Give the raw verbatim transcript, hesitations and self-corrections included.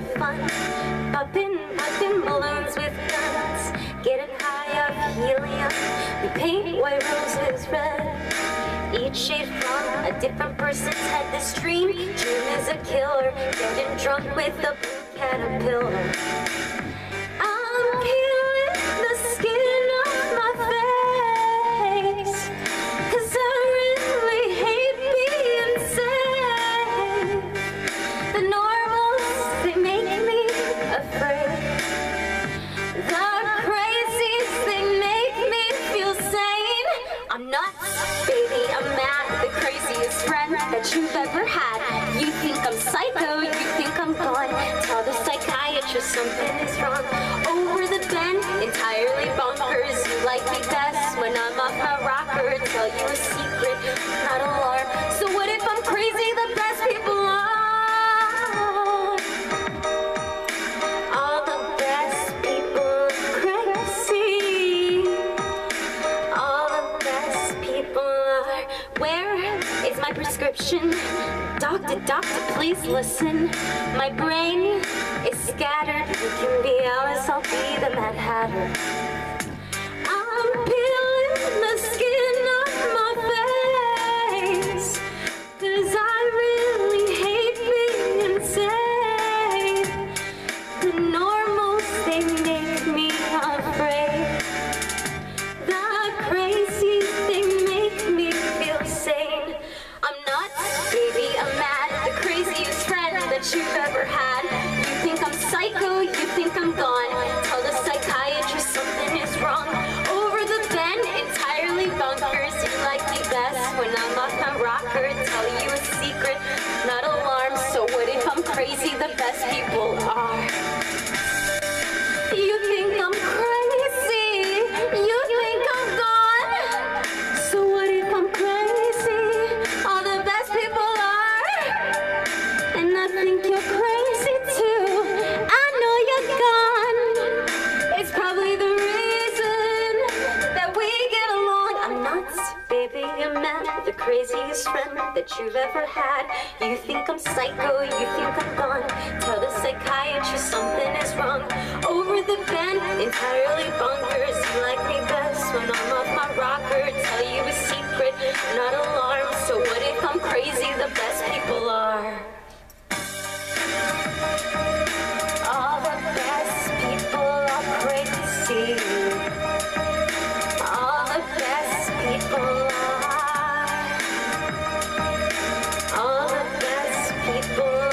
fun. Popping, popping balloons with guns, getting high off helium. We paint white roses red, each shade from a different person's head. This dream, dream is a killer, getting drunk with a blue caterpillar. I'm peeling the skin off my face, 'cause I really hate being safe. The normals, they make me afraid. The crazies, they make me feel sane. I'm nuts, baby, I'm mad. The craziest friend that you've ever had. You think I'm psycho, you think I'm gone. Tell the psychiatrist something is wrong. Over the bend, entirely bonkers. You like me best when I'm off my rocker. Tell you a secret, not alarm. So what if I'm crazy? The best people are. All the best people are crazy. All the best people are. Where is my prescription? Doctor, doctor, please listen. My brain is scattered. You can be Alice, I'll be the Mad Hatter. I'm peeling the skin off my face, 'cause I really hate being safe. The normals, they make me afraid. The crazies, they make me feel sane. I'm nuts, baby, I'm mad. The craziest friend that you've ever had. You think I'm psycho, you think I'm gone. Tell the psychiatrist something is wrong. Over the bend, entirely bonkers. You like me best when I'm off my rocker. Tell you a secret, not alarm. So what if I'm crazy? The best people are. You think I'm crazy, you think I'm gone. So what if I'm crazy? All the best people are. And I think you're crazy too. I know you're gone. It's probably the reason that we get along. I'm nuts, baby, I'm mad. The craziest friend that you've ever had. You think I'm psycho, you think I'm gone. Tell the psychiatrist something is wrong. Over the bend, entirely bonkers. You like me best when I'm off my rocker. Tell you a secret, not alarm. So what if I'm crazy? The best people are. All the best people are crazy. All the best people are. All the best people